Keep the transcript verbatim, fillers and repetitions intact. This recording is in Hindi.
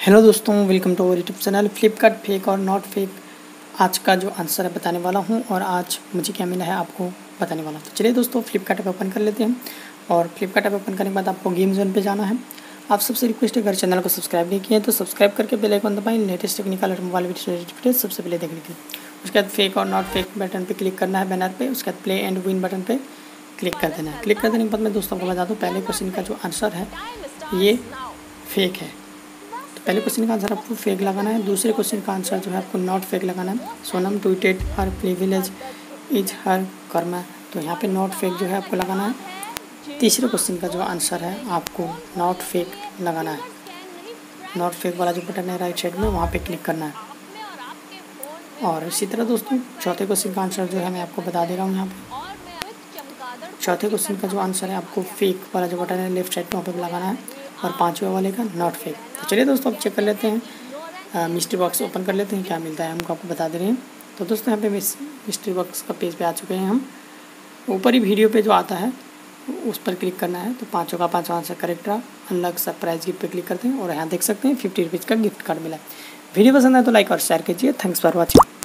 हेलो दोस्तों, welcome to our YouTube channel. Flipkart fake और नॉट फेक आज का जो आंसर है बताने वाला हूं और आज मुझे क्या मिला है आपको बताने वाला हूं। तो चलिए दोस्तों, फ्लिपकार्ट ऐप ओपन कर लेते हैं और फ्लिपकार्ट ऐप ओपन करने के बाद आपको गेम जोन पे जाना है। आप सबसे रिक्वेस्ट है, अगर चैनल को सब्सक्राइब नहीं किए तो सब्सक्राइब करके बेल आइकन दबाएं लेटेस्ट टेक्निकल और मोबाइल वीडियो सबसे पहले देखने के लिए। उसके बाद फेक और नॉट फेक बटन पर क्लिक करना है बैनर पर। उसके बाद प्ले एंड विन बटन पर क्लिक कर देना है। क्लिक कर देने के बाद मैं दोस्तों को बता दूँ, पहले क्वेश्चन का जो आंसर है ये फेक है। पहले क्वेश्चन का आंसर आपको फेक लगाना है। दूसरे क्वेश्चन का आंसर जो है आपको नॉट फेक लगाना है। Sonam tweeted her privilege is her karma, तो यहाँ पे नॉट फेक जो है आपको लगाना है। तीसरे क्वेश्चन का जो आंसर है आपको नॉट फेक लगाना है। नॉट फेक वाला जो बटन है राइट साइड में, वहाँ पे क्लिक करना है। और इसी तरह दोस्तों चौथे क्वेश्चन का आंसर जो है मैं आपको बता दे रहा हूँ। यहाँ पे चौथे क्वेश्चन का जो आंसर है आपको फेक वाला जो बटन है लेफ्ट साइड में, वहाँ पे लगाना है। और पाँचवें वाले का नॉट फेक। तो चलिए दोस्तों अब चेक कर लेते हैं, मिस्ट्री बॉक्स ओपन कर लेते हैं, क्या मिलता है हमको आपको बता दे रहे हैं। तो दोस्तों यहाँ पे मिस्ट्री बॉक्स का पेज पे आ चुके हैं हम। ऊपर ही वीडियो पे जो आता है उस पर क्लिक करना है। तो पाँचों का पाँचों आंसर करेक्ट रहा। अनलॉक सरप्राइज गिफ्ट पे क्लिक करते हैं और यहाँ देख सकते हैं फिफ्टी रुपीज़ का गिफ्ट कार्ड मिला है। वीडियो पसंद है तो लाइक और शेयर कीजिए। Thanks for watching.